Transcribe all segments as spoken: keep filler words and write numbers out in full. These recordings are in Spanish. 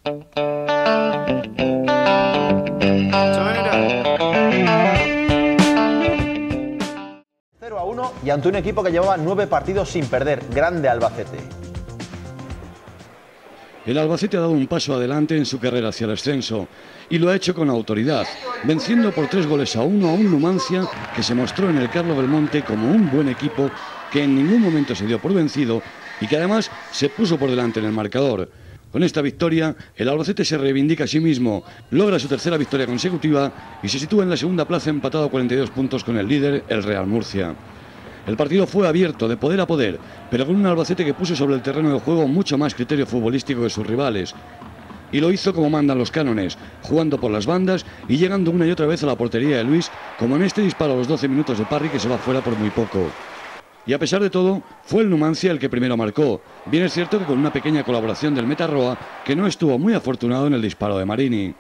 cero a uno y ante un equipo que llevaba nueve partidos sin perder. Grande Albacete. El Albacete ha dado un paso adelante en su carrera hacia el ascenso y lo ha hecho con autoridad, venciendo por tres goles a uno a un Numancia que se mostró en el Carlos Belmonte como un buen equipo que en ningún momento se dio por vencido y que además se puso por delante en el marcador. Con esta victoria, el Albacete se reivindica a sí mismo, logra su tercera victoria consecutiva y se sitúa en la segunda plaza empatado a cuarenta y dos puntos con el líder, el Real Murcia. El partido fue abierto, de poder a poder, pero con un Albacete que puso sobre el terreno de juego mucho más criterio futbolístico que sus rivales. Y lo hizo como mandan los cánones, jugando por las bandas y llegando una y otra vez a la portería de Luis, como en este disparo a los doce minutos de Parry que se va fuera por muy poco. Y a pesar de todo, fue el Numancia el que primero marcó. Bien es cierto que con una pequeña colaboración del Metarroa, que no estuvo muy afortunado en el disparo de Marini.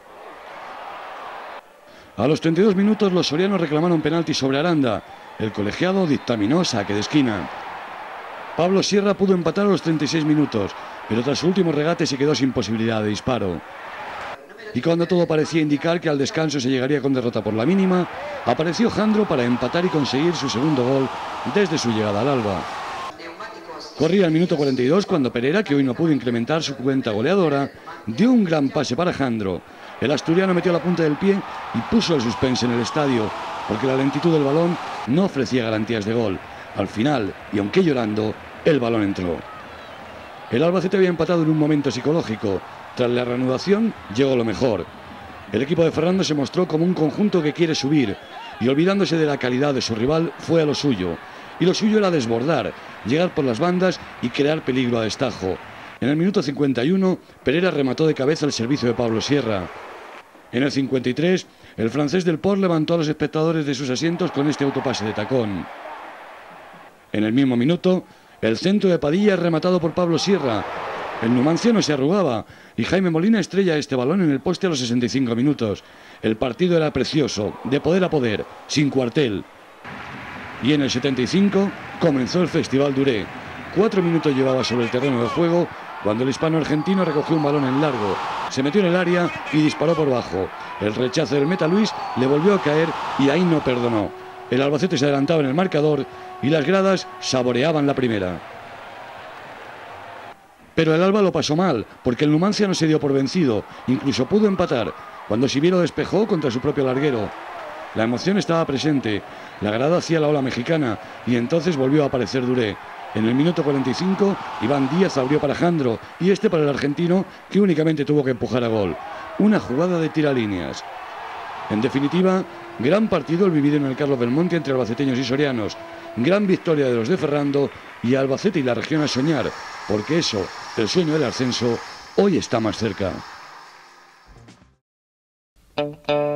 A los treinta y dos minutos los sorianos reclamaron penalti sobre Aranda. El colegiado dictaminó saque de esquina. Pablo Sierra pudo empatar a los treinta y seis minutos, pero tras su último regate se quedó sin posibilidad de disparo. Y cuando todo parecía indicar que al descanso se llegaría con derrota por la mínima, apareció Jandro para empatar y conseguir su segundo gol desde su llegada al Alba. Corría el minuto cuarenta y dos cuando Pereira, que hoy no pudo incrementar su cuenta goleadora, dio un gran pase para Jandro. El asturiano metió la punta del pie y puso el suspense en el estadio, porque la lentitud del balón no ofrecía garantías de gol. Al final, y aunque llorando, el balón entró. El Albacete había empatado en un momento psicológico. Tras la reanudación llegó lo mejor. El equipo de Ferrando se mostró como un conjunto que quiere subir y, olvidándose de la calidad de su rival, fue a lo suyo. Y lo suyo era desbordar, llegar por las bandas y crear peligro a destajo. En el minuto cincuenta y uno, Pereira remató de cabeza el servicio de Pablo Sierra. En el cincuenta y tres, el francés del Port levantó a los espectadores de sus asientos con este autopase de tacón. En el mismo minuto, el centro de Padilla es rematado por Pablo Sierra. El Numancia no se arrugaba y Jaime Molina estrella este balón en el poste a los sesenta y cinco minutos. El partido era precioso, de poder a poder, sin cuartel. Y en el setenta y cinco comenzó el Festival Duré. Cuatro minutos llevaba sobre el terreno de juego cuando el hispano-argentino recogió un balón en largo, se metió en el área y disparó por bajo. El rechazo del meta Luis le volvió a caer y ahí no perdonó. El Albacete se adelantaba en el marcador y las gradas saboreaban la primera. Pero el Alba lo pasó mal, porque el Numancia no se dio por vencido, incluso pudo empatar, cuando Siviero despejó contra su propio larguero. La emoción estaba presente, la grada hacía la ola mexicana y entonces volvió a aparecer Duré. En el minuto cuarenta y cinco, Iván Díaz abrió para Jandro y este para el argentino, que únicamente tuvo que empujar a gol. Una jugada de tiralíneas. En definitiva, gran partido el vivido en el Carlos Belmonte entre albaceteños y sorianos. Gran victoria de los de Ferrando y Albacete y la región a soñar, porque eso, el sueño del ascenso, hoy está más cerca.